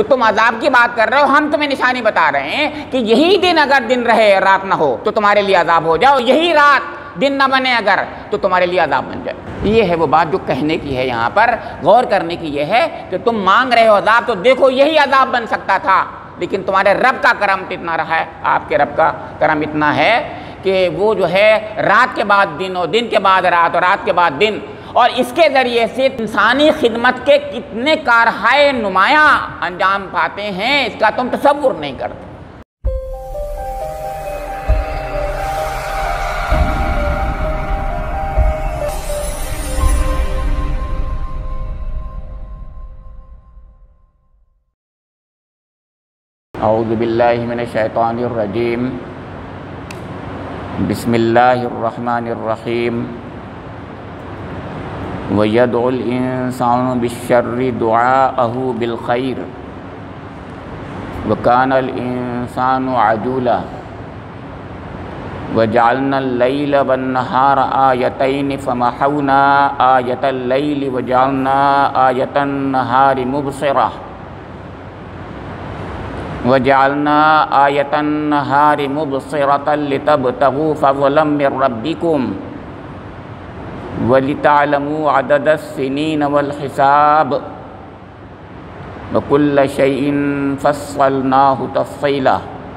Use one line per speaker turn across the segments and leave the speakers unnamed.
تو تم عذاب کی بات کر رہے ہو، ہم تمہیں نشانی بتا رہے ہیں کہ یہی دن اگر دن رہے رات نہ ہو تو تمہارے لیے عذاب ہو جائے، یہی رات دن نہ بنے اگر تو تمہارے لیے عذاب بن جائے۔ یہ ہے وہ بات جو کہنے کی ہے، یہاں پر غور کرنے کی یہ ہے کہ تم مانگ رہے ہو عذاب، تو دیکھو یہی عذاب بن سکتا تھا، لیکن تمہارے رب کا کرم اتنا رہا ہے، آپ کے رب کا کرم اتنا ہے کہ وہ جو ہے رات کے بعد دن اور دن کے بعد رات اور رات کے بعد دن، اور اس کے ذریعے سے انسانی خدمت کے کتنے کارہائے نمایاں انجام پاتے ہیں، اس کا تم تصور نہیں کرتے۔ اعوذ باللہ من الشیطان الرجیم، بسم اللہ الرحمن الرحیم۔ وَيَدْعُ الْإِنسَانُ بِالشَّرِّ دُعَاءَهُ بِالْخَيْرِ وَكَانَ الْإِنسَانُ عَجُولًا وَجَعَلْنَا اللَّيْلَ وَالنَّهَارَ آيَتَيْنِ فَمَحَوْنَا آيَةَ اللَّيْلِ وَجَعَلْنَا آيَةَ النَّهَارِ مُبْصِرَةً وَجَعَلْنَا آيَةَ النَّهَارِ مُبْصِرَةً لِتَبْتَغُوا فَضْلًا مِّن رَّبِّكُمْ وَلِتَعْلَمُوا عَدَدَ السِّنِينَ وَالْحِسَابَ وَكُلَّ شَيْءٍ فَصَّلْنَاهُ تَفْصِيلًا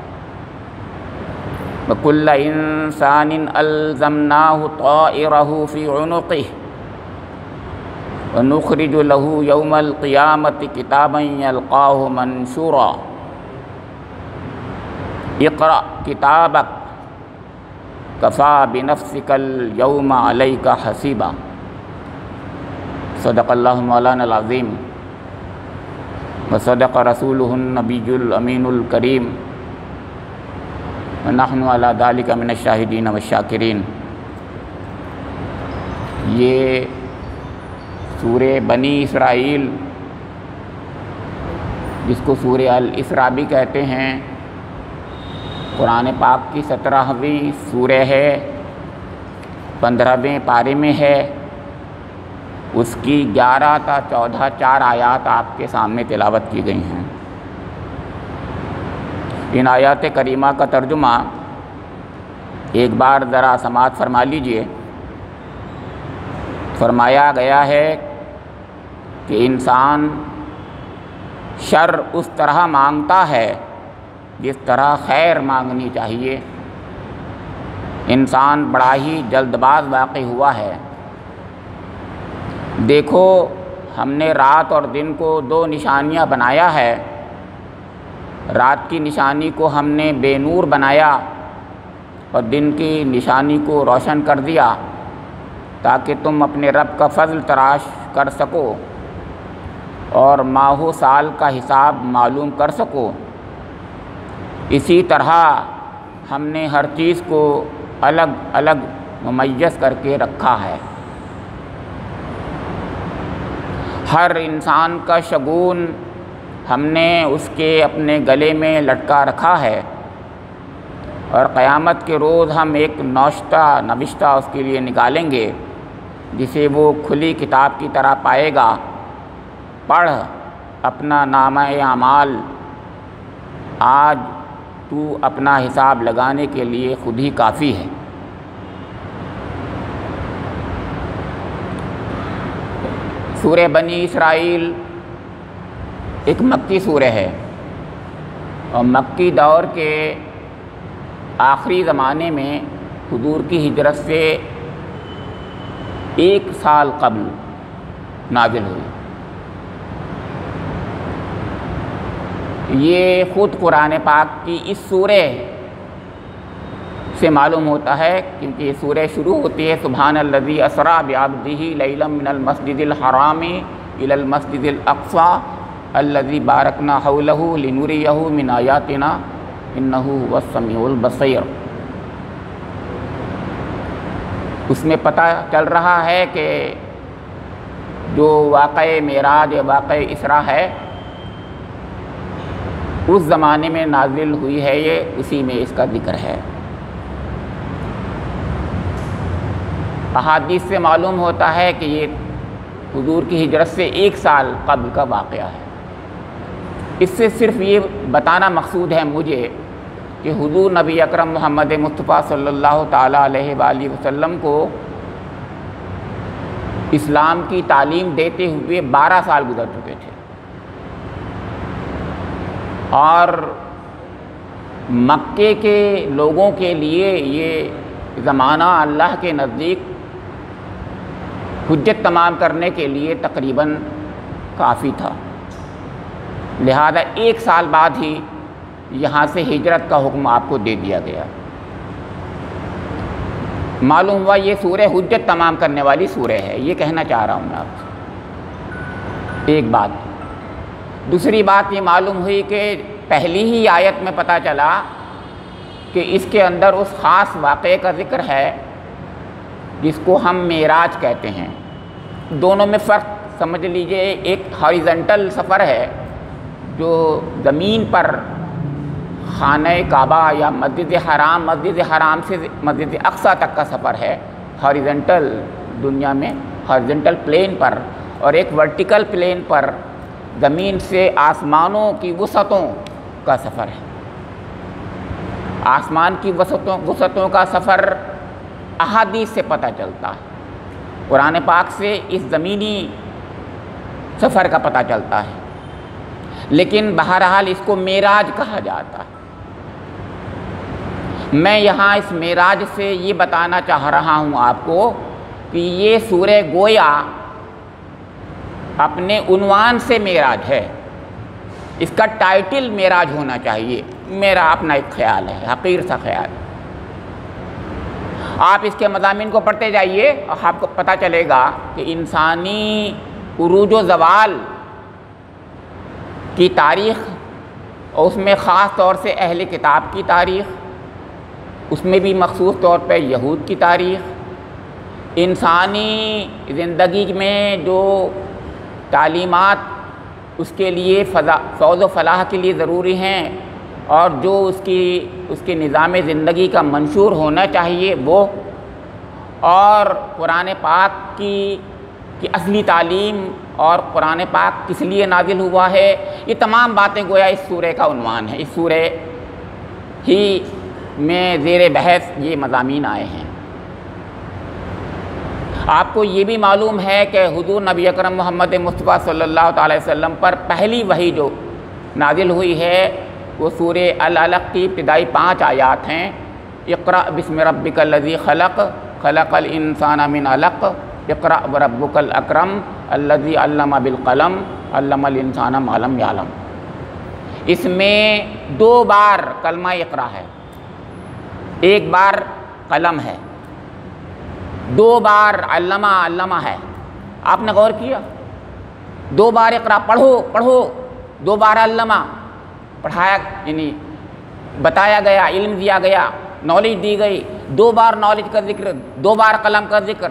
وَكُلَّ إِنسَانٍ أَلْزَمْنَاهُ طَائِرَهُ فِي عُنُقِهِ وَنُخْرِجُ لَهُ يَوْمَ الْقِيَامَةِ كِتَابًا يَلْقَاهُ مَنشُورًا اقرأ کتابک کفیٰ بنفسک اليوم علیک حسیبا۔ صدق اللہ مولانا العظیم وصدق رسولہ النبی الامین الکریم ونحن علی ذلک من الشاہدین والشاکرین۔ یہ سورہ بنی اسرائیل، جس کو سورہ الاسراء بھی کہتے ہیں، قرآن پاک کی 17ویں سورہ ہے، 15ویں پارے میں ہے، اس کی 11 تا 14 4 آیات آپ کے سامنے تلاوت کی گئی ہیں۔ ان آیات کریمہ کا ترجمہ ایک بار ذرا سماعت فرما لیجئے۔ فرمایا گیا ہے کہ انسان شر اس طرح مانگتا ہے جس طرح خیر مانگنی چاہیے۔ انسان بڑا ہی جلد باز واقع ہوا ہے۔ دیکھو، ہم نے رات اور دن کو 2 نشانیاں بنایا ہے۔ رات کی نشانی کو ہم نے بے نور بنایا اور دن کی نشانی کو روشن کر دیا، تاکہ تم اپنے رب کا فضل تراش کر سکو اور ماہ و سال کا حساب معلوم کر سکو۔ اسی طرح ہم نے ہر چیز کو الگ الگ ممیز کر کے رکھا ہے۔ ہر انسان کا شگون ہم نے اس کے اپنے گلے میں لٹکا رکھا ہے، اور قیامت کے روز ہم ایک نوشتہ اس کے لیے نکالیں گے، جسے وہ کھلی کتاب کی طرح پائے گا۔ پڑھ اپنا نامہ اعمال، آج تو اپنا حساب لگانے کے لیے خود ہی کافی ہے۔ سورہ بنی اسرائیل ایک مکی سورہ ہے، اور مکی دور کے آخری زمانے میں حضور کی ہجرت سے 1 سال قبل نازل ہوئی۔ یہ خود قرآن پاک کی اس سورہ سے معلوم ہوتا ہے، کیونکہ یہ سورہ شروع ہوتی ہے سبحان الذی اسریٰ بعبدہ لیلا من المسجد الحرام الی المسجد الاقصی الذی بارکنا حولہ لنریہ من آیاتنا انہ هو السمیع البصیر۔ اس میں پتہ چل رہا ہے کہ جو واقع معراج واقع اسراء ہے، اس زمانے میں نازل ہوئی ہے، یہ اسی میں اس کا ذکر ہے۔ احادیث سے معلوم ہوتا ہے کہ یہ حضور کی ہجرت سے 1 سال قبل کا واقعہ ہے۔ اس سے صرف یہ بتانا مقصود ہے مجھے کہ حضور نبی اکرم محمد مصطفیٰ صلی اللہ تعالیٰ علیہ وآلہ وسلم کو اسلام کی تعلیم دیتے ہوئے 12 سال گزر چکے تھے، اور مکے کے لوگوں کے لیے یہ زمانہ اللہ کے نزدیک حجت تمام کرنے کے لیے تقریباً کافی تھا، لہذا 1 سال بعد ہی یہاں سے ہجرت کا حکم آپ کو دے دیا گیا۔ معلوم ہوا یہ سورہ حجت تمام کرنے والی سورہ ہے، یہ کہنا چاہ رہا ہوں میں آپ سے ایک بات۔ دوسری بات یہ معلوم ہوئی کہ پہلی ہی آیت میں پتہ چلا کہ اس کے اندر اس خاص واقعے کا ذکر ہے جس کو ہم معراج کہتے ہیں۔ دونوں میں فرق سمجھ لیجئے، ایک ہاریزنٹل سفر ہے جو زمین پر خانہ کعبہ یا مسجد حرام سے مسجد اقصیٰ تک کا سفر ہے، ہاریزنٹل دنیا میں ہاریزنٹل پلین پر، اور ایک ورٹیکل پلین پر زمین سے آسمانوں کی وسعتوں کا سفر ہے۔ آسمان کی وسعتوں کا سفر احادیث سے پتہ چلتا ہے، قرآن پاک سے اس زمینی سفر کا پتہ چلتا ہے، لیکن بہرحال اس کو معراج کہا جاتا ہے۔ میں یہاں اس معراج سے یہ بتانا چاہ رہا ہوں آپ کو کہ یہ سورہ گویا اپنے عنوان سے معراج ہے، اس کا ٹائٹل معراج ہونا چاہیے، میرا اپنا ایک خیال ہے، حقیر سا خیال۔ آپ اس کے مضامین کو پڑھتے جائیے اور آپ کو پتہ چلے گا کہ انسانی عروج و زوال کی تاریخ، اور اس میں خاص طور سے اہل کتاب کی تاریخ، اس میں بھی مخصوص طور پہ یہود کی تاریخ، انسانی زندگی میں جو تعلیمات اس کے لیے فوز و فلاح کے لیے ضروری ہیں اور جو اس کے نظام زندگی کا منشور ہونا چاہیے وہ، اور قرآن پاک کی اصلی تعلیم اور قرآن پاک کس لیے نازل ہوا ہے، یہ تمام باتیں گویا اس سورہ کا عنوان ہے۔ اس سورہ ہی میں زیر بحث یہ مضامین آئے ہیں۔ آپ کو یہ بھی معلوم ہے کہ حضور نبی اکرم محمد مصطفیٰ صلی اللہ تعالی وسلم پر پہلی وحی جو نازل ہوئی ہے وہ سورہ العلق کی ابتدائی 5 آیات ہیں۔ اقرأ بسم ربک الذی خلق، خلق الانسان من علق، اقرأ وربک الاکرم الذی علم بالقلم، علم الانسان ما لم یعلم۔ اس میں 2 بار کلمہ اقرأ ہے، ایک بار قلم ہے، 2 بار علمہ ہے۔ آپ نے غور کیا؟ 2 بار اقرأ، پڑھو، 2 بار علمہ، پڑھایا یعنی بتایا گیا، علم دیا گیا، نالج دی گئی، 2 بار نالج کا ذکر، 2 بار قلم کا ذکر۔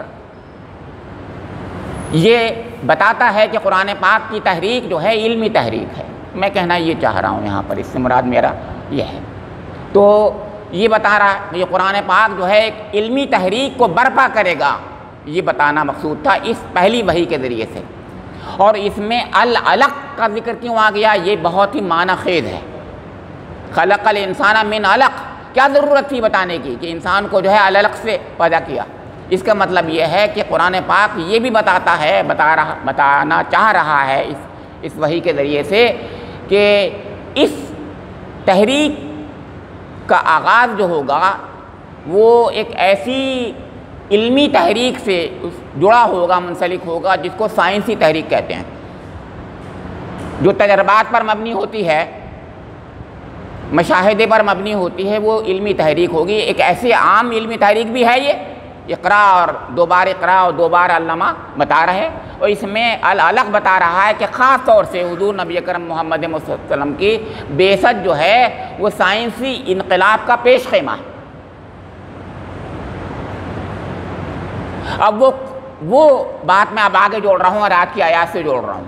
یہ بتاتا ہے کہ قرآن پاک کی تحریک جو ہے علمی تحریک ہے۔ میں کہنا یہ چاہ رہا ہوں یہاں پر، اس سے مراد میرا یہ ہے۔ تو یہ بتا رہا ہے کہ یہ قرآن پاک جو ہے ایک علمی تحریک کو برپا کرے گا، یہ بتانا مقصود تھا اس پہلی وحی کے ذریعے سے۔ اور اس میں العلق کا ذکر کیوں آ گیا، یہ بہت ہی معنی خیز ہے۔ خلق الانسان من علق، کیا ضرورت تھی بتانے کی کہ انسان کو جو ہے العلق سے پیدا کیا؟ اس کا مطلب یہ ہے کہ قرآن پاک یہ بھی بتانا چاہ رہا ہے اس وحی کے ذریعے سے کہ اس تحریک کا آغاز جو ہوگا وہ ایک ایسی علمی تحریک سے جڑا ہوگا، منسلک ہوگا، جس کو سائنسی تحریک کہتے ہیں، جو تجربات پر مبنی ہوتی ہے، مشاہدے پر مبنی ہوتی ہے، وہ علمی تحریک ہوگی۔ ایک ایسی عام علمی تحریک بھی ہے یہ اقرا، اور 2 بار اقرا اور 2 بار علمہ بتا رہے، اور اس میں العلق بتا رہا ہے کہ خاص طور سے حضور نبی اکرم محمد صلی اللہ علیہ وسلم کی بعثت جو ہے وہ سائنسی انقلاب کا پیش خیمہ ہے۔ اب وہ بات میں اب آگے جوڑ رہا ہوں اور آج کی آیات سے جوڑ رہا ہوں۔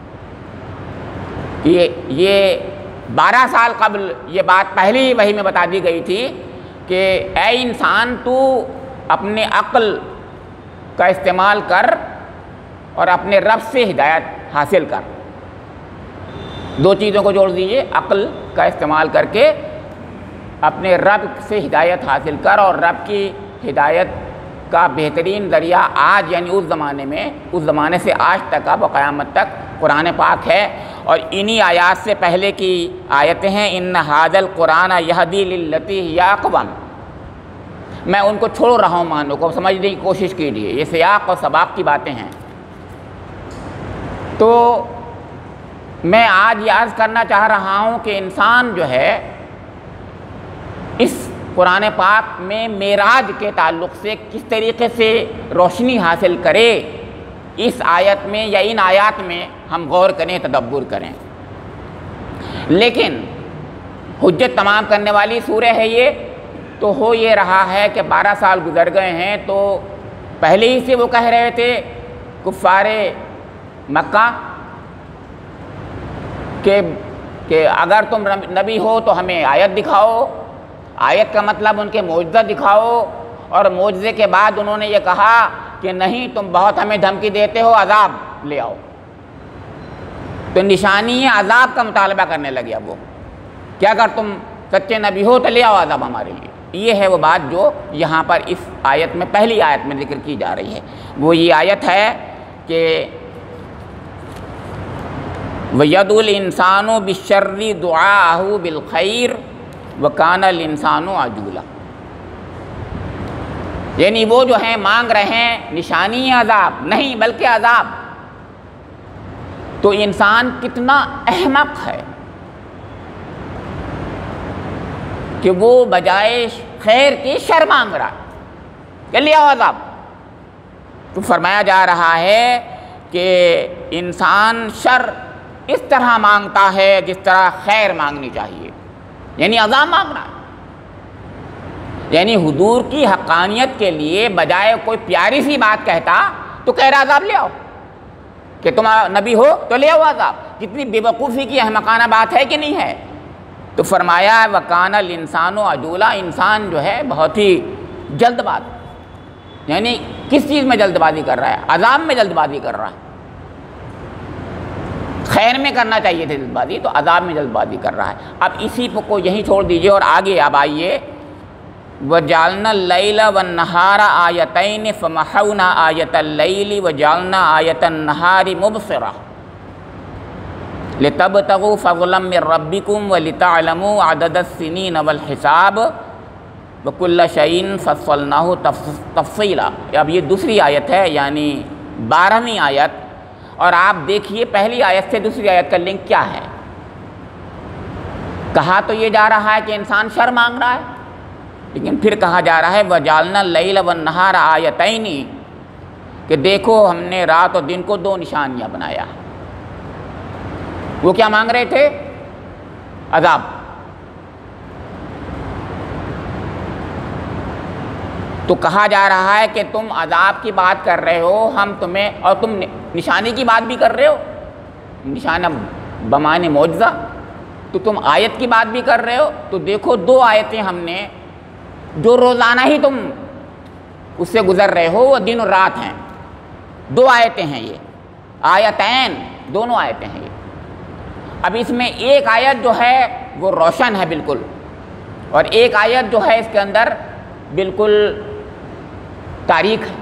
یہ 12 سال قبل یہ بات پہلی وحی میں بتا دی گئی تھی کہ اے انسان تو اپنے عقل کا استعمال کر اور اپنے رب سے ہدایت حاصل کر۔ دو چیزوں کو جوڑ دیجئے، عقل کا استعمال کر کے اپنے رب سے ہدایت حاصل کر، اور رب کی ہدایت کا بہترین ذریعہ آج یعنی اس زمانے سے آج تک اب قیامت تک قرآن پاک ہے۔ اور انہی آیات سے پہلے کی آیتیں ہیں، ان ھذا القرآن یہدی للتی ہی اقوم۔ میں ان کو چھوڑ رہا ہوں معنوں کو، سمجھنے کی کوشش کیجیے، یہ سیاق اور سباق کی باتیں ہیں۔ تو میں آج یہ عرض کرنا چاہ رہا ہوں کہ انسان جو ہے اس قرآن پاک میں معراج کے تعلق سے کس طریقے سے روشنی حاصل کرے، اس آیت میں یا ان آیات میں ہم غور کریں، تدبر کریں۔ لیکن حجت تمام کرنے والی سورہ ہے یہ، تو ہو یہ رہا ہے کہ 12 سال گزر گئے ہیں، تو پہلے ہی سے وہ کہہ رہے تھے کفار مکہ کہ اگر تم نبی ہو تو ہمیں آیت دکھاؤ، آیت کا مطلب ان کے معجزہ دکھاؤ، اور معجزے کے بعد انہوں نے یہ کہا کہ نہیں تم بہت ہمیں دھمکی دیتے ہو، عذاب لے آؤ۔ تو نشانی عذاب کا مطالبہ کرنے لگے اب وہ، کہ اگر تم سچے نبی ہو تو لے آؤ عذاب ہمارے لیے۔ یہ ہے وہ بات جو یہاں پر اس آیت میں، پہلی آیت میں ذکر کی جا رہی ہے۔ وہ یہ آیت ہے کہ وَيَدْعُ الْإِنسَانُ بِالشَّرِّ دُعَاءَهُ بِالْخَيْرِ وَكَانَ الْإِنسَانُ عَجُولًا۔ یعنی وہ جو ہیں مانگ رہے ہیں نشانی عذاب نہیں بلکہ عذاب، تو انسان کتنا احمق ہے کہ وہ بجائے خیر کی شر مانگ رہا ہے کہ لے آؤ عذاب۔ تو فرمایا جا رہا ہے کہ انسان شر اس طرح مانگتا ہے جس طرح خیر مانگنی چاہیے، یعنی عذاب مانگنا ہے۔ یعنی حضور کی حقانیت کے لیے بجائے کوئی پیاری سی بات کہتا تو کہہ رہا عذاب لے آؤ، کہ تم نبی ہو تو لے آؤ عذاب۔ کتنی بے وقوفی کی احمقانہ بات ہے کہ نہیں ہے؟ تو فرمایا وَكَانَ الْإِنسَانُ عَجُولًا، انسان جو ہے بہت ہی جلد باز، یعنی کس چیز میں جلد بازی کر رہا ہے؟ عذاب میں جلد بازی کر رہا ہے۔ خیر میں کرنا چاہیے تھے جلد بازی، تو عذاب میں جلد بازی کر رہا ہے۔ اب اسی کو یہیں چھوڑ دیجئے اور آگے اب آئیے، وَجَعَلْنَا اللَّيْلَ وَالنَّهَارَ آیَتَيْنِ فَمَحَوْنَا آیَةَ اللَّيْلِ وَجَعَلْنَا آیَةَ النَّهَارِ مُبْصِرَةً لِتَبْتَغُوا فَضْلًا مِّن رَّبِّكُمْ وَلِتَعْلَمُوا عَدَدَ السِّنِينَ وَالْحِسَابَ وَكُلَّ شَيْءٍ فَصَّلْنَاهُ تَفْصِيلًا۔ اب یہ دوسری آیت ہے، یعنی 12ویں آیت، اور آپ دیکھیے پہلی آیت سے دوسری آیت کا لنک کیا ہے۔ کہا تو یہ جا رہا ہے کہ انسان شر مانگ رہا ہے، لیکن پھر کہا جا رہا ہے وَجَعَلْنَا اللَّيْلَ وَالنَّهَارَ آیَتَيْنِ، کہ دیکھو ہم نے رات اور دن کو دو نشانیاں بنایا۔ وہ کیا مانگ رہے تھے؟ عذاب۔ تو کہا جا رہا ہے کہ تم عذاب کی بات کر رہے ہو، ہم تمہیں، اور تم نشانی کی بات بھی کر رہے ہو، نشانہ بمعنی معجزہ، تو تم آیت کی بات بھی کر رہے ہو۔ تو دیکھو دو آیتیں ہم نے جو روزانہ ہی تم اس سے گزر رہے ہو، وہ دن اور رات ہیں، دو آیتیں ہیں یہ، آیتین، دونوں آیتیں ہیں یہ۔ اب اس میں ایک آیت جو ہے وہ روشن ہے بالکل، اور ایک آیت جو ہے اس کے اندر بالکل تاریک ہے۔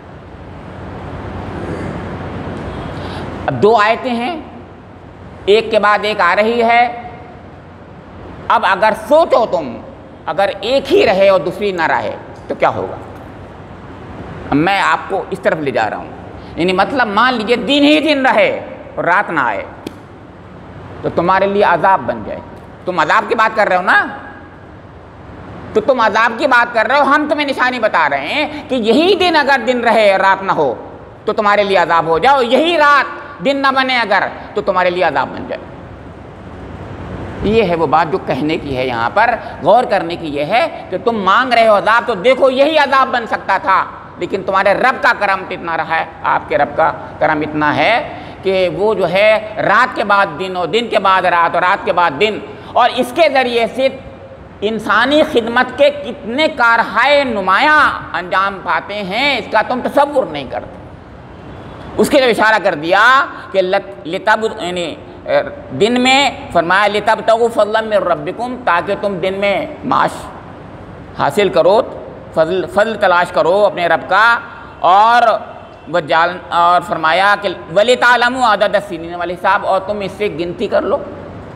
اب دو آیتیں ہیں، ایک کے بعد ایک آ رہی ہے۔ اب اگر سوچو تم، اگر ایک ہی رہے اور دوسری نہ رہے تو کیا ہوگا؟ میں آپ کو اس طرف لے جا رہا ہوں، یعنی مطلب مان لیجئے دن ہی دن رہے اور رات نہ آئے تو تمہارے لیے عذاب بن جائے۔ تم عذاب کی بات کر رہے ہو نا، تو تم عذاب کی بات کر رہے ہو، ہم تمہیں نشانی بتا رہے ہیں کہ یہی دن اگر دن رہے اور رات نہ ہو تو تمہارے لیے عذاب ہو جاؤ، یہی رات دن نہ بنے اگر تو تمہارے لیے عذاب بن جائے۔ یہ ہے وہ بات جو کہنے کی ہے، یہاں پر غور کرنے کی یہ ہے کہ تم مانگ رہے ہو عذاب، تو دیکھو یہی عذاب بن سکتا تھا، لیکن تمہارے رب کا کرم اتنا رہا ہے، آپ کے رب کا کرم اتنا ہے کہ وہ جو ہے رات کے بعد دن اور دن کے بعد رات اور رات کے بعد دن، اور اس کے ذریعے سے انسانی خدمت کے کتنے کارہائے نمایاں انجام پاتے ہیں، اس کا تم تصور نہیں کرتے۔ اس کے لیے اشارہ کر دیا کہ دن میں فرمایا لِتَبْتَغُوا فَضْلًا مِّن رَّبِّكُمْ، تاکہ تم دن میں معاش حاصل کرو، فضل تلاش کرو اپنے رب کا، اور فرمایا کہ وَلِتَعْلَمُوا عَدَدَ السِّنِينَ وَالْحِسَابَ، اور تم اس سے گنتی کر لو،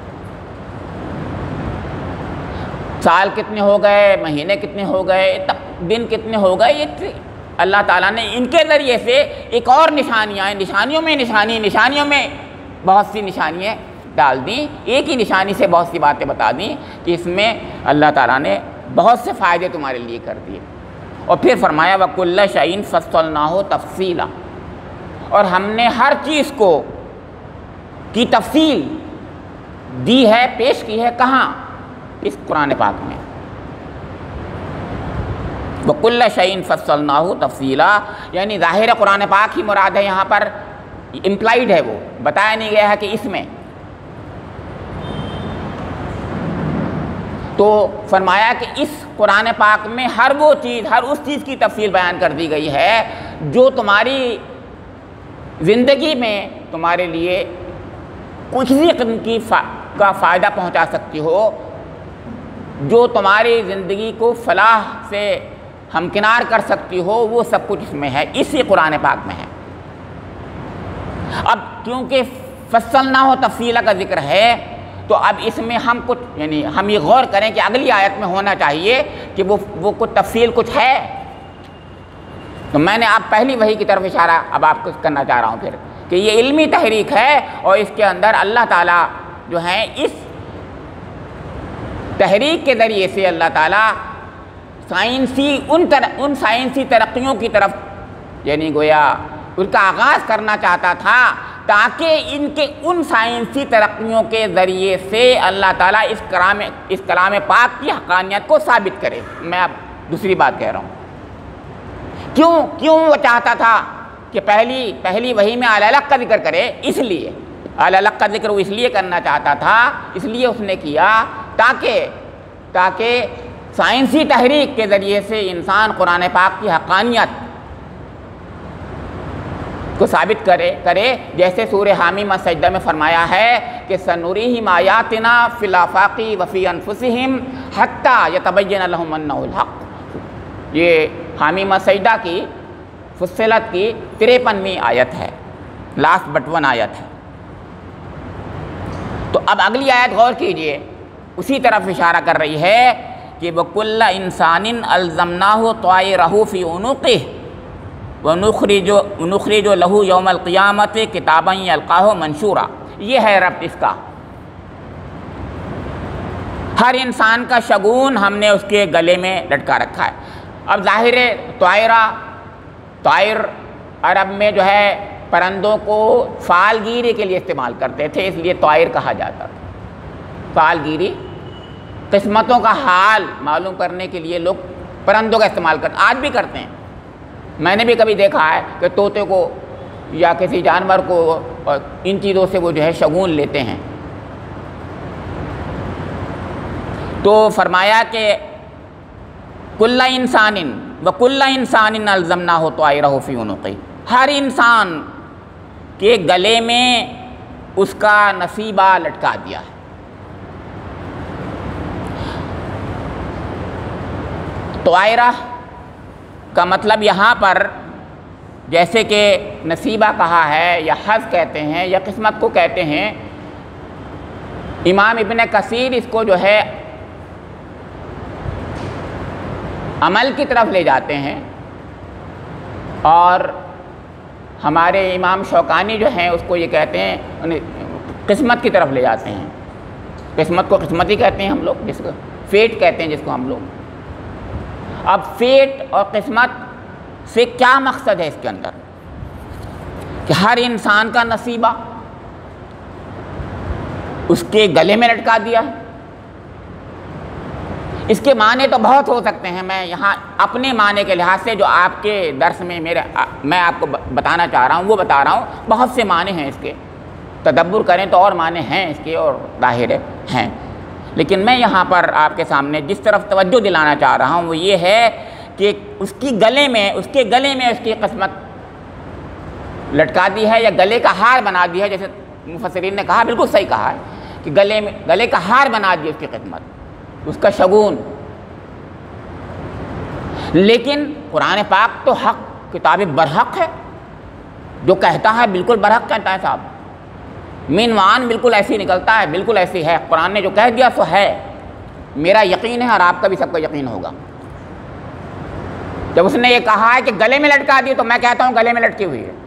سال کتنے ہو گئے، مہینے کتنے ہو گئے، دن کتنے ہو گئے۔ یہ اللہ تعالیٰ نے ان کے ذریعے سے ایک اور نشانیاں ہیں، نشانیوں میں بہت سی نشانیاں ڈال دیں، ایک ہی نشانی سے بہت سی باتیں بتا دیں کہ اس میں اللہ تعالیٰ نے بہت سے فائدے تمہارے لیے کر دیے۔ اور پھر فرمایا وَكُلَّ شَيْءٍ فَصَّلْنَاهُ تَفْصِيلًا، اور ہم نے ہر چیز کی تفصیل دی ہے، پیش کی ہے، کہاں؟ اس قرآن پاک میں۔ وَكُلَّ شَيْءٍ فَصَّلْنَاهُ تَفْصِيلًا، یعنی ظاہر قرآن پاک ہی مراد ہے، یہاں پر امپلائیڈ ہے، وہ بتایا نہیں گیا ہے کہ اس میں۔ تو فرمایا کہ اس قرآن پاک میں ہر اس چیز کی تفصیل بیان کر دی گئی ہے جو تمہاری زندگی میں تمہارے لیے کسی قسم کا فائدہ پہنچا سکتی ہو، جو تمہاری زندگی کو فلاح سے ہمکنار کر سکتی ہو، وہ سب کچھ اس میں ہے، اسی قرآن پاک میں ہے۔ اب کیونکہ فصلناہ تفصیلہ کا ذکر ہے، تو اب اس میں ہم یہ غور کریں کہ اگلی آیت میں ہونا چاہیے کہ وہ کچھ تفصیل کچھ ہے۔ تو میں نے آپ پہلی وحی کی طرف اشارہ اب آپ کو کرنا چاہ رہا ہوں پھر، کہ یہ علمی تحریک ہے، اور اس کے اندر اللہ تعالیٰ جو ہے اس تحریک کے ذریعے سے اللہ تعالیٰ ان سائنسی ترقیوں کی طرف یعنی گویا ان کا آغاز کرنا چاہتا تھا، تاکہ ان سائنسی ترقیوں کے ذریعے سے اللہ تعالیٰ اس کلام پاک کی حقانیت کو ثابت کرے۔ میں اب دوسری بات کہہ رہا ہوں، کیوں وہ چاہتا تھا کہ پہلی وحی میں الگ کا ذکر کرے؟ اس لیے الگ کا ذکر وہ اس لیے کرنا چاہتا تھا، اس لیے اس نے کیا تاکہ سائنسی تحریک کے ذریعے سے انسان قرآن پاک کی حقانیت کو ثابت کرے، جیسے سورہ حامیم السجدہ میں فرمایا ہے کہ سنریہم آیاتنا فی الآفاق وفی انفسہم حتی یتبین لہم انہ الحق۔ یہ حامیم السجدہ کی فصلت کی 53ویں آیت ہے، لاسٹ بٹ ون آیت ہے۔ تو اب اگلی آیت غور کیجئے، اسی طرف اشارہ کر رہی ہے کہ وَكُلَّ إِنسَانٍ أَلْزَمْنَاهُ طَائِرَهُ فِي عُنُقِهِ وَنُخْرِجُ لَهُ يَوْمَ الْقِيَامَةِ كِتَابًا يَلْقَاهُ مَنشُورًا۔ یہ ہے ربط اس کا، ہر انسان کا شگون ہم نے اس کے گلے میں لٹکا رکھا ہے۔ اب ظاہر ہے طائر عرب میں جو ہے پرندوں کو فال گیری کے لیے استعمال کرتے تھے، اس لیے طائر کہا جاتا تھا۔ فال گیری قسمتوں کا حال معلوم کرنے کے لیے لوگ پرندوں کا استعمال کرتے، آج بھی کرتے ہیں۔ میں نے بھی کبھی دیکھا ہے کہ طوطے کو یا کسی جانور کو ان چیزوں سے وہ جو ہے شگون لیتے ہیں۔ تو فرمایا کہ کل انسان وکل انسان الزمناہ طائرہ فی عنقہ، ہر انسان کے گلے میں اس کا نصیبہ لٹکا دیا ہے۔ طائرہ کا مطلب یہاں پر جیسے کہ نصیبہ کہا ہے یا حظ کہتے ہیں یا قسمت کو کہتے ہیں، امام ابن کثیر اس کو جو ہے عمل کی طرف لے جاتے ہیں، اور ہمارے امام شوکانی جو ہیں اس کو یہ کہتے ہیں قسمت کی طرف لے جاتے ہیں۔ قسمت کو قسمت ہی کہتے ہیں ہم لوگ، جس کو فیٹ کہتے ہیں جس کو ہم لوگ۔ اب فیٹ اور قسمت سے کیا مقصد ہے اس کے اندر؟ کہ ہر انسان کا نصیبہ اس کے گلے میں لٹکا دیا ہے۔ اس کے معنی تو بہت ہو سکتے ہیں، میں یہاں اپنے معنی کے لحاظ سے جو آپ کے درس میں میں آپ کو بتانا چاہ رہا ہوں وہ بتا رہا ہوں۔ بہت سے معنی ہیں اس کے، تدبر کریں تو اور معنی ہیں اس کے، اور ظاہر ہیں، لیکن میں یہاں پر آپ کے سامنے جس طرف توجہ دلانا چاہ رہا ہوں وہ یہ ہے کہ اس کے گلے میں اس کی قسمت لٹکا دی ہے، یا گلے کا ہار بنا دی ہے، جیسے مفسرین نے کہا بالکل صحیح کہا ہے کہ گلے کا ہار بنا دی اس کی خدمت، اس کا شگون۔ لیکن قرآن پاک تو حق کتاب برحق ہے، جو کہتا ہے بالکل برحق کہتا ہے صاحب، مین وان بالکل ایسی نکلتا ہے، بالکل ایسی ہے، قرآن نے جو کہہ دیا سو ہے۔ میرا یقین ہے اور آپ کا بھی سب کا یقین ہوگا۔ جب اس نے یہ کہا ہے کہ گلے میں لٹکا دی تو میں کہتا ہوں گلے میں لٹکی ہوئی ہے،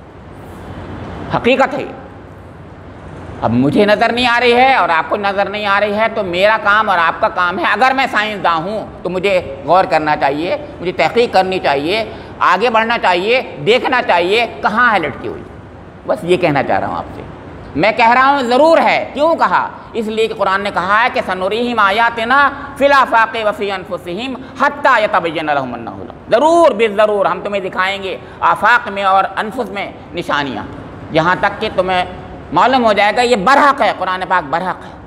حقیقت ہے۔ اب مجھے نظر نہیں آ رہی ہے اور آپ کو نظر نہیں آ رہی ہے تو میرا کام اور آپ کا کام ہے، اگر میں سائنسداں ہوں تو مجھے غور کرنا چاہیے، مجھے تحقیق کرنی چاہیے، آگے بڑھنا چاہیے، دیکھنا چاہیے کہاں ہے لٹکی ہوئی۔ بس یہ کہنا چاہ رہا ہوں آپ سے۔ میں کہہ رہا ہوں ضرور ہے، کیوں کہا؟ اس لیے کہ قرآن نے کہا ہے کہ سنریہم آیاتنا فی الآفاق وفی انفسہم حتی یتبین لہم انہ الحق، ضرور بالضرور ہم تمہیں دکھائیں گے آفاق میں اور انفس میں نشانیاں، یہاں تک کہ تمہیں معلوم ہو جائے گا یہ برحق ہے، قرآن پاک برحق ہے۔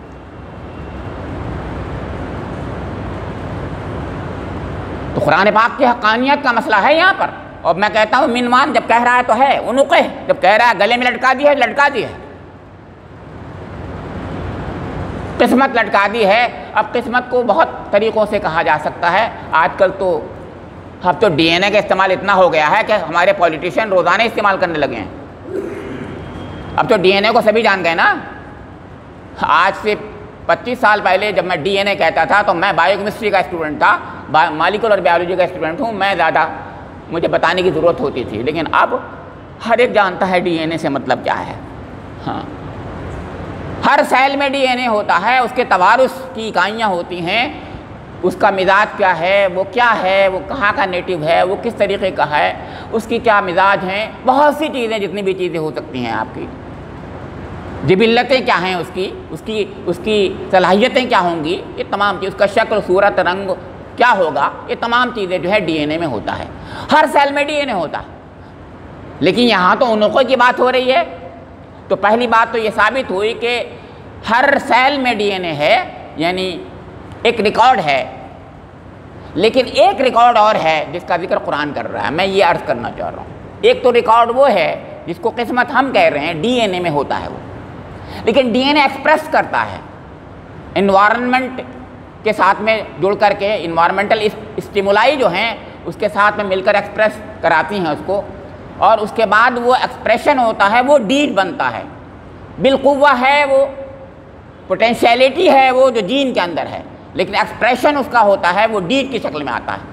تو قرآن پاک کی حقانیت کا مسئلہ ہے یہاں پر، اور میں کہتا ہوں منوان جب کہہ رہا ہے تو ہے، عنقہ جب کہہ رہا ہے گلے میں لٹکا دی ہے، لٹکا دی ہے، قسمت لٹکا دی ہے۔ اب قسمت کو بہت طریقوں سے کہا جا سکتا ہے، آج کل تو اب تو ڈی این اے کا استعمال اتنا ہو گیا ہے کہ ہمارے پولیٹیشین روزانہ استعمال کرنے لگے ہیں۔ اب تو ڈی این اے کو سبھی جان گئے نا۔ آج سے 25 سال پہلے جب میں ڈی این اے کہتا تھا تو میں بایو کیمسٹری کا اسٹوڈنٹ تھا، مالیکول اور بایولوجی کا اسٹوڈنٹ ہوں، میں زیادہ مجھے بتانے کی ضرورت ہوتی تھی، لیکن اب ہر ایک جانتا ہے ڈی این اے سے مطلب کیا ہے۔ ہاں، ہر سیل میں ڈی این اے ہوتا ہے، اس کے توارث کی اکائیاں ہوتی ہیں، اس کا مزاج کیا ہے، وہ کیا ہے، وہ کہاں کا نیٹو ہے، وہ کس طریقے کا ہے، اس کی کیا مزاج ہیں، بہت سی چیزیں، جتنی بھی چیزیں ہو سکتی ہیں آپ کی، جبلتیں کیا ہیں اس کی صلاحیتیں کیا ہوں گی، یہ تمام چیز، اس کا شکل، صورت، رنگ کیا ہوگا، یہ تمام چیزیں جو ہے ڈی این اے میں ہوتا ہے، ہر سیل میں ڈی این اے ہوتا ہے۔ لیکن یہاں تو عنقوں کی بات ہو رہی ہے، تو پہلی بات تو یہ ثابت ہوئی کہ ہر سیل میں ڈی این اے ہے، یعنی ایک ریکارڈ ہے، لیکن ایک ریکارڈ اور ہے جس کا ذکر قرآن کر رہا ہے، میں یہ عرض کرنا چاہ رہا ہوں۔ ایک تو ریکارڈ وہ ہے جس کو قسمت ہم کہہ رہے ہیں، ڈی این اے میں ہوتا ہے وہ، لیکن ڈی این اے ایکسپریس کرتا ہے انوائرنمنٹ کے ساتھ میں جڑ کر کے، انوائرمنٹل اسٹیمولائی جو ہیں اس کے ساتھ میں مل کر ایکسپریس کراتی ہیں اس کو، اور اس کے بعد وہ ایکسپریشن ہوتا ہے، وہ ڈیڈ بنتا ہے، بالقوہ ہے، وہ پوٹینشیلٹی ہے وہ جو جین کے اندر ہے، لیکن ایکسپریشن اس کا ہوتا ہے، وہ ڈیڈ کی شکل میں آتا ہے۔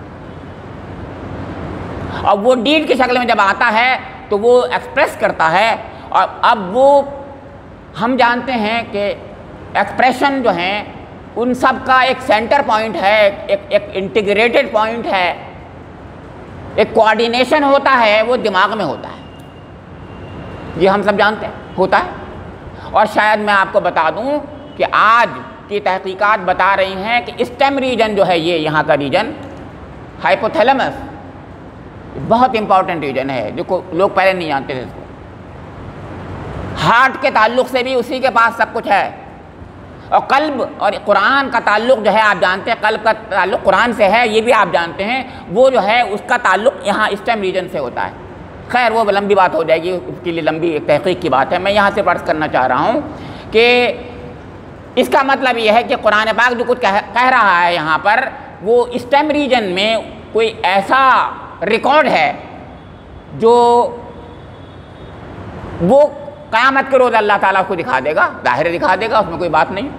اور وہ ڈیڈ کی شکل میں جب آتا ہے تو وہ ایکسپریس کرتا ہے، اور اب وہ ہم جانتے ہیں کہ ایکسپریشن جو ہیں ان سب کا ایک سینٹر پوائنٹ ہے، ایک انٹیگریٹڈ پوائنٹ ہے، ایک کوآرڈینیشن ہوتا ہے، وہ دماغ میں ہوتا ہے، یہ ہم سب جانتے ہیں ہوتا ہے۔ اور شاید میں آپ کو بتا دوں کہ آج کی تحقیقات بتا رہی ہیں کہ اسٹیم ریجن جو ہے، یہ یہاں کا ریجن ہائپوتھیلمس، بہت امپورٹنٹ ریجن ہے جو لوگ پہلے نہیں جانتے تھے اس کو۔ ہارٹ کے تعلق سے بھی اسی کے پاس سب کچھ ہے، اور قلب اور قرآن کا تعلق جو ہے آپ جانتے ہیں، قلب کا تعلق قرآن سے ہے، یہ بھی آپ جانتے ہیں، وہ جو ہے اس کا تعلق یہاں اسٹیم ریجن سے ہوتا ہے۔ خیر وہ لمبی بات ہو جائے گی، اس کے لیے لمبی ایک تحقیق کی بات ہے، میں یہاں سے عرض کرنا چاہ رہا ہوں کہ اس کا مطلب یہ ہے کہ قرآن پاک جو کچھ کہہ رہا ہے یہاں پر، وہ اسٹیم ریجن میں کوئی ایسا ریکارڈ ہے جو وہ قیامت کے روز اللہ تعالیٰ کو دکھا دے گا، ظاہر دکھا دے گا، اس میں کوئی بات نہیں،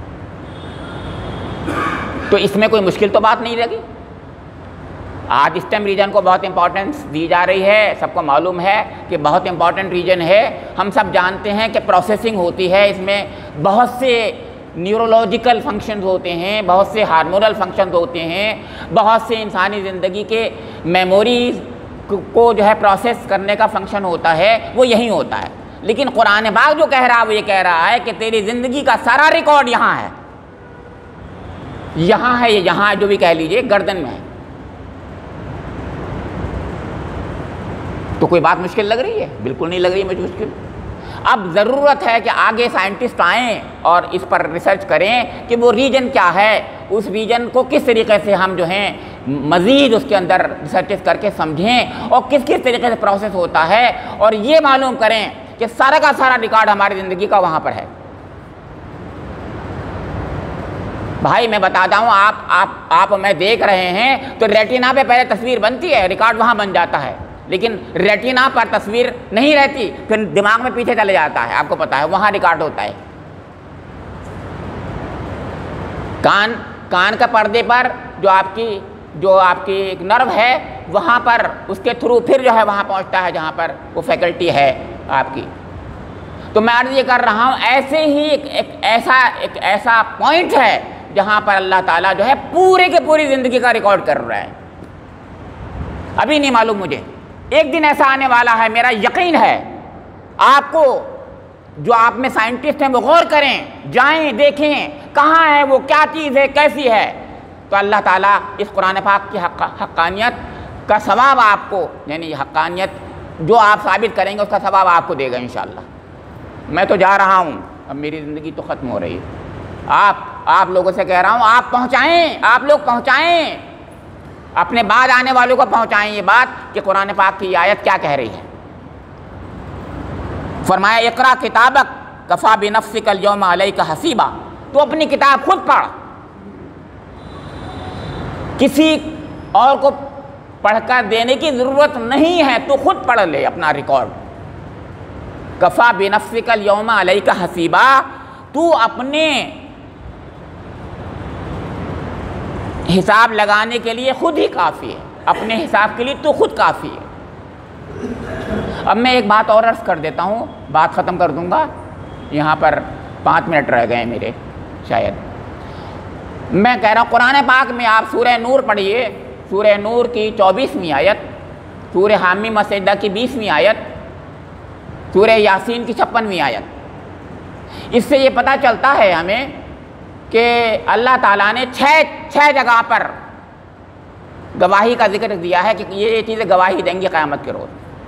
تو اس میں کوئی مشکل تو بات نہیں لگی۔ آج اسٹیم ریجن کو بہت امپورٹنس دی جا رہی ہے، سب کو معلوم ہے کہ بہت امپورٹنٹ ریجن ہے، ہم سب جانتے ہیں کہ پروسیسنگ ہوتی ہے، اس میں بہت سے نیورولوجیکل فنکشنز ہوتے ہیں، بہت سے ہارمونل فنکشنز ہوتے ہیں، بہت سے انسانی زندگی کے میموریز کو جو ہے پروسیس کرنے کا فنکشن ہوتا ہے، وہ یہی ہوتا ہے۔ لیکن قرآن پاک جو کہہ رہا ہے وہ یہ کہہ رہا ہے کہ تیری زندگی کا سارا ریکارڈ یہاں ہے، یہاں ہے، یہ یہاں جو بھی کہہ لیجئے گردن میں ہے۔ تو کوئی بات مشکل لگ رہی ہے؟ بالکل نہیں لگ رہی مجھے مشکل۔ اب ضرورت ہے کہ آگے سائنٹسٹ آئیں اور اس پر ریسرچ کریں کہ وہ ریجن کیا ہے، اس ریجن کو کس طریقے سے ہم جو ہیں مزید اس کے اندر ریسرچ کر کے سمجھیں، اور کس طریقے سے پروسیس ہوتا ہے، اور یہ معلوم کریں کہ سارا کا سارا ریکارڈ ہماری زندگی کا وہاں پر ہے۔ بھائی میں بتاتا ہوں، آپ میں دیکھ رہے ہیں تو ریٹینا پہ پہلے تصویر بنتی ہے، ریکارڈ وہاں بن جاتا ہے، لیکن ریٹینا پر تصویر نہیں رہتی، پھر دماغ میں پیچھے چلے جاتا ہے، آپ کو پتا ہے وہاں ریکارڈ ہوتا ہے۔ کان کا پردے پر جو آپ کی ایک نرو ہے، وہاں پر اس کے تھرو پھر جو ہے وہاں پہنچتا ہے جہاں پر وہ فیکلٹی ہے آپ کی۔ تو میں عرض یہ کر رہا ہوں، ایسے ہی ایک ایسا پوائنٹ ہے جہاں پر اللہ تعالیٰ جو ہے پورے کے پوری زندگی کا ریکارڈ کر رہا ہے۔ ابھی نہیں معلوم مجھے، ایک دن ایسا آنے والا ہے، میرا یقین ہے۔ آپ کو جو آپ میں سائنٹسٹ ہیں وہ غور کریں، جائیں دیکھیں کہاں ہے وہ، کیا چیز ہے، کیسی ہے، تو اللہ تعالیٰ اس قرآن پاک کی حقانیت کا ثواب آپ کو، یعنی حقانیت جو آپ ثابت کریں گے اس کا ثواب آپ کو دے گا انشاءاللہ۔ میں تو جا رہا ہوں، اب میری زندگی تو ختم ہو رہی ہے۔ آپ لوگوں سے کہہ رہا ہوں، آپ لوگ پہنچائیں، اپنے بعد آنے والوں کو پہنچائیں یہ بات کہ قرآن پاک کی آیت کیا کہہ رہی ہے۔ فرمایا اقرا کتابک کفا بنفسک الیوم علیک حسیبا، تو اپنی کتاب خود پڑھ، کسی اور کو پڑھ کر دینے کی ضرورت نہیں ہے، تو خود پڑھ لے اپنا ریکارڈ۔ کفا بنفسک الیوم علیک حسیبا، تو اپنے حساب لگانے کے لیے خود ہی کافی ہے، اپنے حساب کے لیے تو خود کافی ہے۔ اب میں ایک بات اور عرض کر دیتا ہوں، بات ختم کر دوں گا، یہاں پر 5 منٹ رہ گئے میرے شاید۔ میں کہہ رہا ہوں قرآن پاک میں آپ سورہ نور پڑھیے، سورہ نور کی 24ویں آیت، سورہ حامیم السجدہ کی 20ویں آیت، سورہ یاسین کی 56ویں آیت۔ اس سے یہ پتہ چلتا ہے ہمیں کہ اللہ تعالیٰ نے 6 جگہ پر گواہی کا ذکر دیا ہے کہ یہ چیزیں گواہی دیں گی قیامت کے روز۔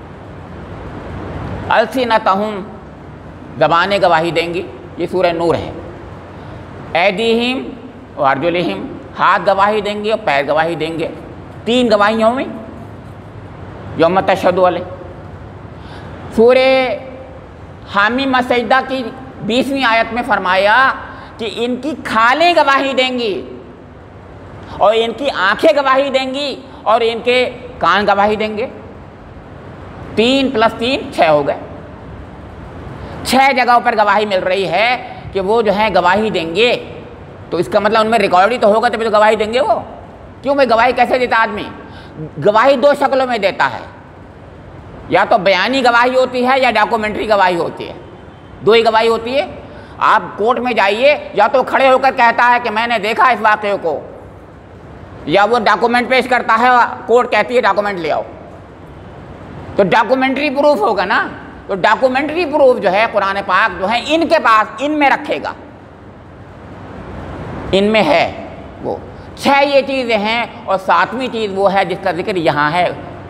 السنتہم، زبانیں گواہی دیں گی، یہ سورہ نور ہے۔ ایدیہم و ارجلہم، ہاتھ گواہی دیں گے اور پیر گواہی دیں گے، 3 گواہیوں میں یوم تشہد علیہ۔ سورہ حامیم السجدہ کی 20ویں آیت میں فرمایا کہ ان کی کھالیں گواہی دیں گی اور ان کی آنکھیں گواہی دیں گی اور ان کے کان گواہی دیں گے۔ 3 + 3 6 ہو گئے۔ 6 جگہوں پر گواہی مل رہی ہے کہ وہ جو ہیں گواہی دیں گے، تو اس کا مطلب ان میں ریکارڈ ہی تو ہوگا تبھی تو گواہی دیں گے وہ۔ کیوں بھائی گواہی کیسے دیتا آدمی؟ گواہی 2 شکلوں میں دیتا ہے، یا تو بیانی گواہی ہوتی ہے یا ڈاکومنٹری گواہی ہوتی ہے، 2 ہی گواہی ہوتی ہے۔ آپ کورٹ میں جائیے، یا تو کھڑے ہو کر کہتا ہے کہ میں نے دیکھا اس واقعے کو، یا وہ ڈاکومنٹ پیش کرتا ہے، کورٹ کہتی ہے ڈاکومنٹ لے آؤ، تو ڈاکومنٹری پروف ہوگا نا۔ تو ڈاکومنٹری پروف جو ہے قرآن پاک جو ہے ان کے پاس، ان میں رکھے گا، ان میں ہے وہ 6 یہ چیزیں ہیں، اور 7ویں چیز وہ ہے جس کا ذکر یہاں ہے۔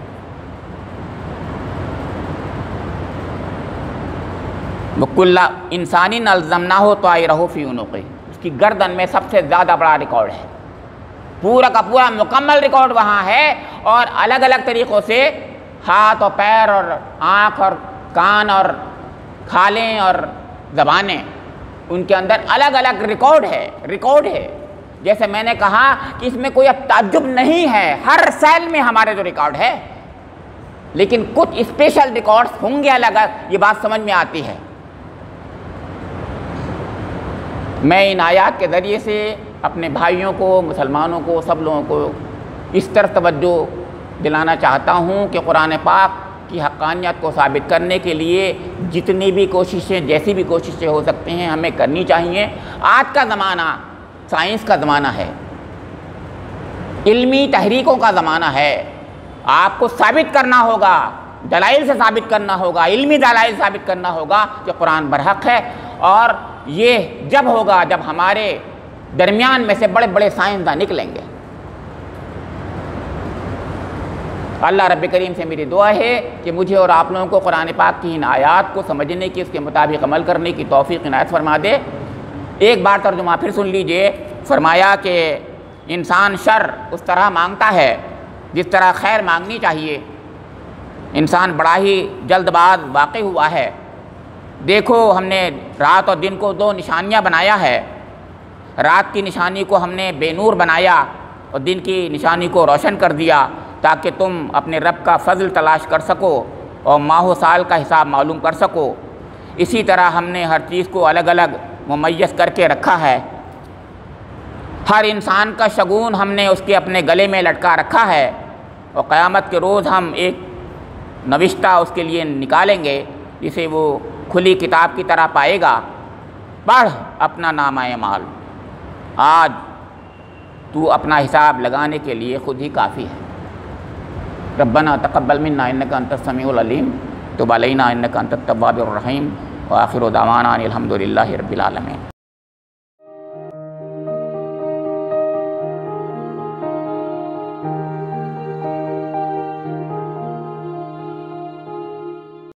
وَكُلَّ إِنسَانٍ أَلْزَمْنَاهُ طَائِرَهُ فِي عُنُقِهِ، اس کی گردن میں سب سے زیادہ بڑا ریکارڈ ہے، پورا کا پورا مکمل ریکارڈ وہاں ہے، اور الگ الگ طریقوں سے ہاتھ اور پیر اور آنکھ اور کان اور کھالیں اور زبانیں، ان کے اندر الگ الگ ریکارڈ ہے۔ جیسے میں نے کہا کہ اس میں کوئی اب تعجب نہیں ہے، ہر سیل میں ہمارے جو ریکارڈ ہے، لیکن کچھ اسپیشل ریکارڈز ہوں گے الگ، یہ بات سمجھ میں آتی ہے۔ میں ان آیات کے ذریعے سے اپنے بھائیوں کو، مسلمانوں کو، سب لوگوں کو اس طرف توجہ دلانا چاہتا ہوں کہ قرآن پاک کی حقانیت کو ثابت کرنے کے لیے جتنی بھی کوششیں، جیسی بھی کوششیں ہو سکتے ہیں ہمیں کرنی چاہیے۔ آج کا زمانہ سائنس کا زمانہ ہے، علمی تحریکوں کا زمانہ ہے، آپ کو ثابت کرنا ہوگا، دلائل سے ثابت کرنا ہوگا، علمی دلائل ثابت کرنا ہوگا کہ قرآن برحق ہے۔ اور یہ جب ہوگا جب ہمارے درمیان میں سے بڑے بڑے سائنسداں نکلیں گے۔ اللہ رب کریم سے میری دعا ہے کہ مجھے اور آپ لوگوں کو قرآن پاک کی ان آیات کو سمجھنے کی، اس کے مطابق عمل کرنے کی توفیق عنایت فرما دے۔ ایک بار ترجمہ پھر سن لیجئے۔ فرمایا کہ انسان شر اس طرح مانگتا ہے جس طرح خیر مانگنی چاہیے۔ انسان بڑا ہی جلد باز واقع ہوا ہے، دیکھو ہم نے رات اور دن کو دو نشانیاں بنایا ہے، رات کی نشانی کو ہم نے بے نور بنایا اور دن کی نشانی کو روشن کر دیا تاکہ تم اپنے رب کا فضل تلاش کر سکو اور ماہ و سال کا حساب معلوم کر سکو۔ اسی طرح ہم نے ہر چیز کو الگ الگ ممیز کر کے رکھا ہے، ہر انسان کا شگون ہم نے اس کے اپنے گلے میں لٹکا رکھا ہے، اور قیامت کے روز ہم ایک نوشتہ اس کے لیے نکالیں گے جسے وہ کھلی کتاب کی طرح پائے گا۔ پڑھ اپنا نامہ اعمال، آج تو اپنا حساب لگانے کے لیے خود ہی کافی ہے۔ ربنا تقبل منا انک انت السمیع العلیم تب علینا انک انت التواب الرحیم وآخر دعوانا ان الحمد للہ رب العالمین۔